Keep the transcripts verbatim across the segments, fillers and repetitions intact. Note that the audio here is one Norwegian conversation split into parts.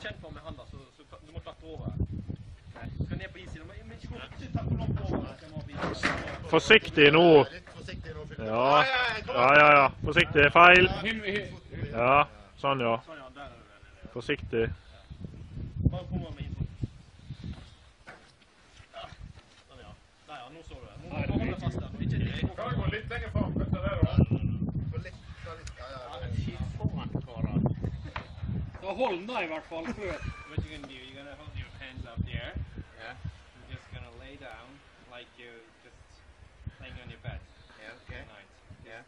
kjent for med han da, så, så du må klatre over. Du skal ned på isen, men ikke gå ikke ta for langt over. Forsiktig nå. Ja, ja, ja, ja. Forsiktig, feil. Ja, sånn ja. Forsiktig. Bare kom med inn. Ja, sånn ja. Der ja, nå så du det. Nå må du holde fast der. Ikke det. Kan du gå litt lenger frem, vet du det da? Så hold den da i hvert fall før. What you're gonna do, you're gonna hold your hands up there. Yeah. You're just gonna lay down like you're just laying on your bed. Yeah, okay. Nice. Yeah.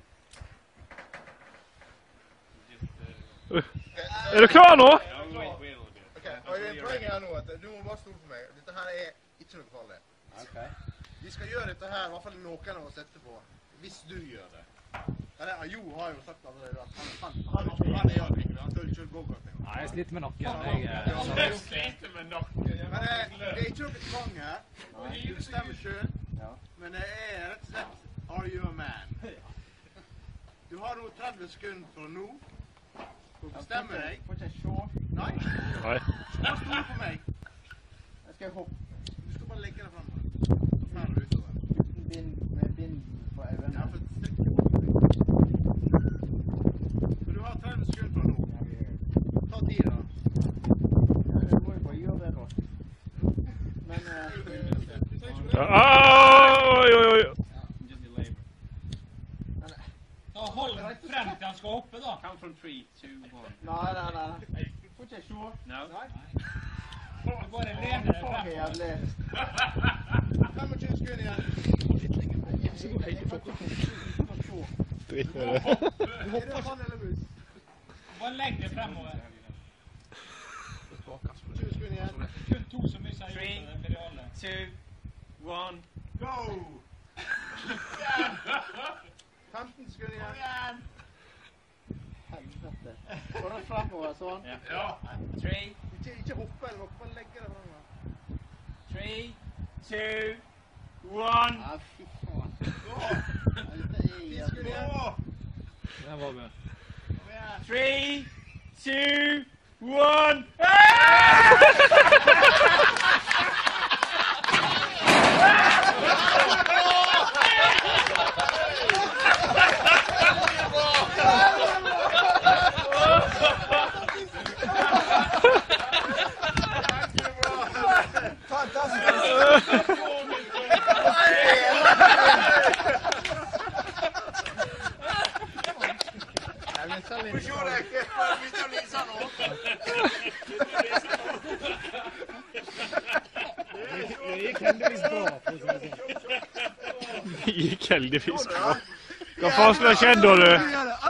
Just, uh... Er du klar nå? Ja, wait, wait a little bit. Okay, og det er poenget her nå at du må bare stole på meg. Dette her er ikke noe farlig. Okay. Vi skal gjøre dette her, i hvert fall noen av oss etterpå, hvis du gjør det. Eller, Jo har jo sagt allerede at han, han, han, han, han er jadring, han tør ikke gå godt engang. Nei, jeg sliter med nakken. Jeg, Jeg sliter med nakken. men det, det er ikke noe tvang her. Du bestemmer selv. Men det er rett og slett, are you a man? Du har nå tretti sekunder fra nå. Du bestemmer deg. Får ikke jeg se? Nei. Nei. Du må stole på meg. Jeg skal hoppe. Du skal bare legge deg frem. Så fer du utover. Bind, med bind på øynene. Ja, for strikke. Så du har tretti sekunder fra nå. Ta tid da. Jeg må jo bare gjøre det da. Men... Oi, oi, oi. Da hold frem til han skal hoppe da. Count from three, two, one. Nei, nei, nei. Får ikke jeg se? No? Nei. Du bare lener deg Fuck, jeg frem. ler. femogtjue sekunder igjen. Dritt med det. Du hopper mann eller mus. Bare legg deg fremover. tjue sekunder igjen. Kun to som mye har gjort det mediale. Two, one. Go! femten sekunder igjen. Helvete. Går det fremover sånn? Ja. Three, Ikke, ikke hoppe eller noe, bare legge deg fremover. three, two, one. Ja, fy faen. Dette er ti jævlig. sekunder igjen. Den var med. Three, two, one. Får se deg, vi tar Lisa nå. Det gikk heldigvis bra. Det gikk heldigvis bra. Hva faen skulle ha skjedd da, du?